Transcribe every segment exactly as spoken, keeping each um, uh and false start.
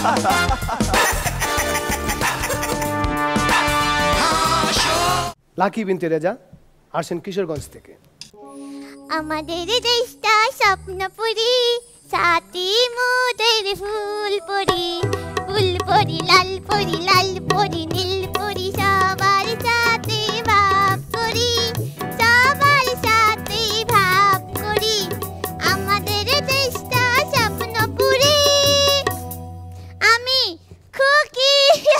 Lucky বিনতে রেজা আসেন কিশোরগঞ্জ থেকে। আমাদের দেশটা স্বপ্নপুরী, সাথী মোদের ফুল পরি, ফুল পরি লাল পরি লাল পরি নীল পরি, সবার সাথে ভাব করি, সবার সাথে ভাব করি, আমাদের দেশটা স্বপ্নপুরী। আমি খুকি।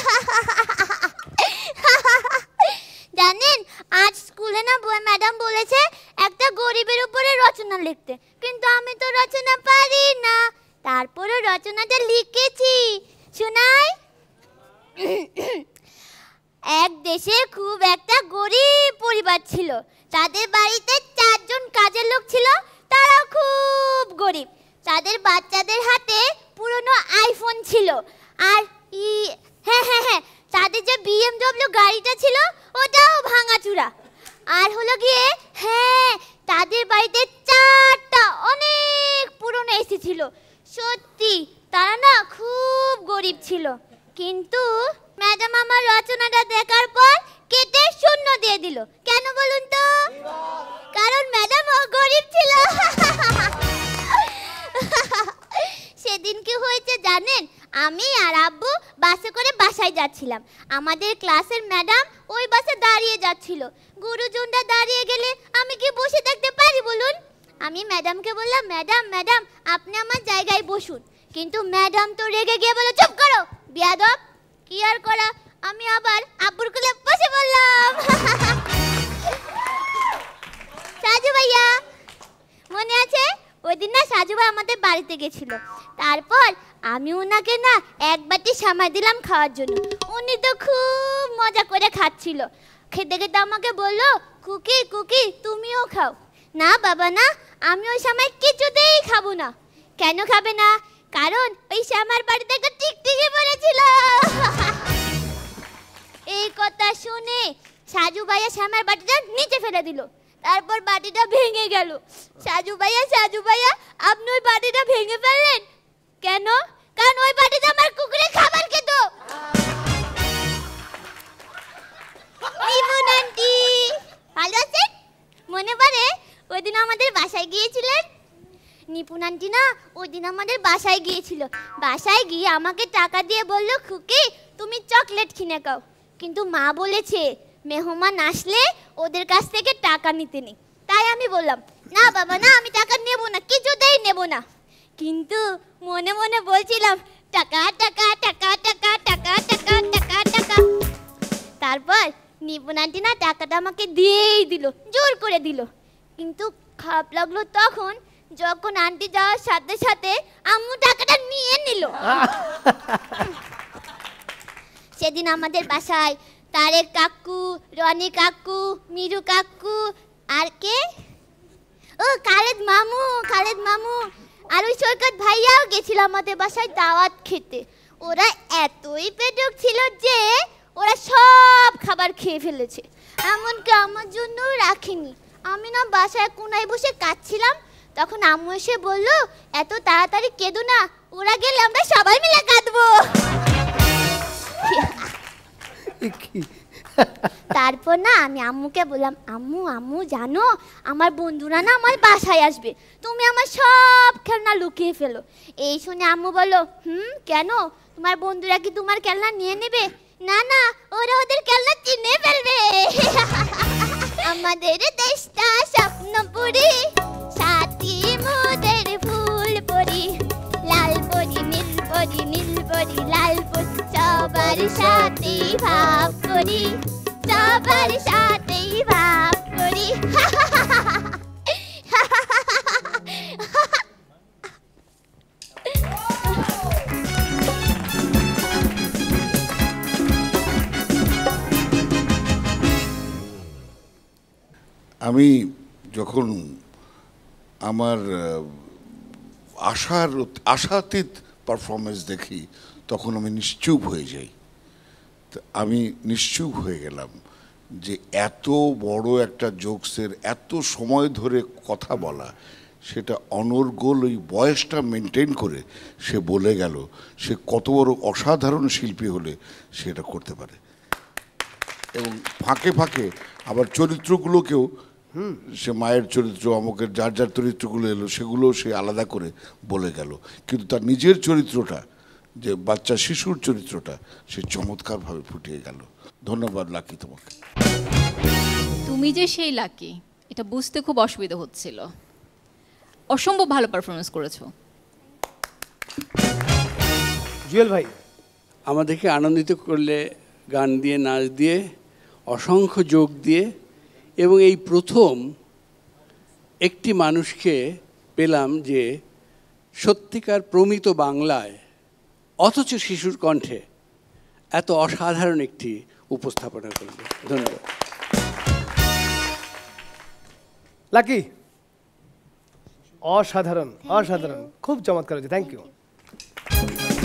জানেন আজ স্কুলে না বই ম্যাডাম বলেছে একটা গরিবের উপরে রচনা লিখতে, কিন্তু আমি তো রচনা পারি না, তারপরে রচনাটা লিখেছি। শোনাই। এক দেশে খুব একটা গরিব পরিবার ছিল, তাদের বাড়িতে চারজন কাজের লোক ছিল, তারা খুব গরিব। তাদের বাচ্চাদের হাতে পুরনো আইফোন ছিল, আর ই হ্যাঁ হ্যাঁ হ্যাঁ তাদের যে বিএমডব্লিউ গাড়িটা ছিল ওটাও ভাঙাচুরা। আর হলো গিয়ে হ্যাঁ তাদের বাড়িতে চারটা অনেক পুরনো এসি ছিল। সত্যি তারা না খুব গরিব ছিল। কিন্তু ম্যাডাম আমার রচনাটা দেখার পর কেটে শূন্য দিয়ে দিল। কেন বলুন তো? কারণ ম্যাডাম ও গরিব ছিল। সেদিন কি হয়েছে জানেন? আমি আর আব্বু বাসে করে বাসায় যাচ্ছিলাম। আমাদের ক্লাসের ম্যাডাম ওই বাসে দাঁড়িয়ে যাচ্ছিল। গুরুজনরা দাঁড়িয়ে গেলে আমি কি বসে থাকতে পারি বলুন? আমি ম্যাডামকে বললাম, ম্যাডাম ম্যাডাম আপনি আমার জায়গায় বসুন। কিন্তু ম্যাডাম তো রেগে গিয়ে বলে, চুপ করো বেয়াদব। কি আর করা, আমি আবার আব্বুর কোলে বসে বললাম। সাজু ভাইয়া মনে আছে? ওই দিন না সাজু ভাই আমাদের বাড়িতে গেছিল। তারপর আমি ওনাকে না এক বাটি সামাই দিলাম খাওয়ার জন্য। উনি তো খুব মজা করে খাচ্ছিল। খেতে খেতে আমাকে বললো, কুকি কুকি তুমিও খাও। না বাবা না, আমি ওই সময় কিছুতেই খাবো না। কেন খাবে না? কারণ ওই শ্যামার বাড়িতে একটা টিকটিকি পড়েছিল। এই কথা শুনে সাজু ভাইয়া শ্যামার বাটিটা নিচে ফেলে দিল। তারপর বাটিটা ভেঙে গেল। সাজু ভাইয়া সাজু ভাইয়া আপনি ওই বাটিটা ভেঙে ফেললেন কেন? কারণ ওই বাটিতে আমার কুকুরে খাবার খেত। নিপুন আন্টি ভালো আছেন? মনে পড়ে ওই দিন আমাদের বাসায় গিয়েছিলেন? নিপুন আন্টি না ওই দিন আমাদের বাসায় গিয়েছিল। বাসায় গিয়ে আমাকে টাকা দিয়ে বললো, খুকি তুমি চকলেট কিনে খাও। কিন্তু মা বলেছে মেহমান আসলে ওদের কাছ থেকে টাকা নিতে নেই। তাই আমি বললাম, না বাবা না, আমি টাকা নেব না, কিছুতেই নেব না। কিন্তু মনে মনে বলছিলাম, টাকা টাকা টাকা টাকা টাকা টাকা টাকা টাকা। তারপর নিপুন আন্টি না টাকাটা আমাকে দিয়েই দিল, জোর করে দিল। কিন্তু খারাপ লাগলো তখন যখন আন্টি যাওয়ার সাথে সাথে আম্মু টাকাটা নিয়ে নিল। সেদিন আমাদের বাসায় তারেক কাকু, রনি কাকু, মিরু কাকু আর কে, ও খালেদ মামু, খালেদ মামু আর ওই সৈকত ভাইয়াও গেছিল আমাদের বাসায় দাওয়াত খেতে। ওরা এতই পেটুক ছিল যে ওরা সব খাবার খেয়ে ফেলেছে, এমনকি আমার জন্য রাখেনি। আমি না বাসায় কোনায় বসে কাঁদছিলাম, তখন আম্মু এসে বললো, এত তাড়াতাড়ি কেঁদো না, ওরা গেলে আমরা সবাই মিলে কাঁদবো। তারপর না আমি আম্মুকে বললাম, আম্মু আম্মু জানো আমার বন্ধুরা না আমার বাসায় আসবে, তুমি আমার সব খেলনা লুকিয়ে ফেলো। এই শুনে আম্মু বললো, হুম কেন, তোমার বন্ধুরা কি তোমার খেলনা নিয়ে নেবে? না না, ওরা ওদের খেলনা চিনে ফেলবে। আমাদের দেশটা স্বপ্নপুরী, সাথী মোদের ফুল পরি, লাল পরি নীল পরি নীল পরি লাল পরি, সবার সাথে ভাব করি, সবার সাথে ভাব করি। আমি যখন আমার আশার আশাতীত পারফরমেন্স দেখি তখন আমি নিশ্চুপ হয়ে যাই। আমি নিশ্চুপ হয়ে গেলাম যে এত বড় একটা জোকসের এত সময় ধরে কথা বলা, সেটা অনর্গল ওই বয়সটা মেনটেন করে সে বলে গেল, সে কত বড় অসাধারণ শিল্পী হলে সেটা করতে পারে। এবং ফাঁকে ফাঁকে আবার চরিত্রগুলোকেও, সে মায়ের চরিত্র, অমুকের যার যার চরিত্রগুলো এলো সেগুলো সে আলাদা করে বলে গেল, কিন্তু তার নিজের চরিত্রটা, যে বাচ্চা শিশুর চরিত্রটা, সে চমৎকারভাবে ফুটিয়ে গেল। ধন্যবাদ লাকি তোমাকে। তুমি যে সেই লাকি এটা বুঝতে খুব অসুবিধা হচ্ছিল। অসম্ভব ভালো পারফরমেন্স করেছো। জুয়েল ভাই, আমাদেরকে আনন্দিত করলে গান দিয়ে, নাচ দিয়ে, অসংখ্য যোগ দিয়ে, এবং এই প্রথম একটি মানুষকে পেলাম যে সত্যিকার প্রমিত বাংলায় অথচ শিশুর কণ্ঠে এত অসাধারণ একটি উপস্থাপনা করবে। ধন্যবাদ। লাকি, অসাধারণ অসাধারণ, খুব চমৎকার হয়েছে, থ্যাংক ইউ।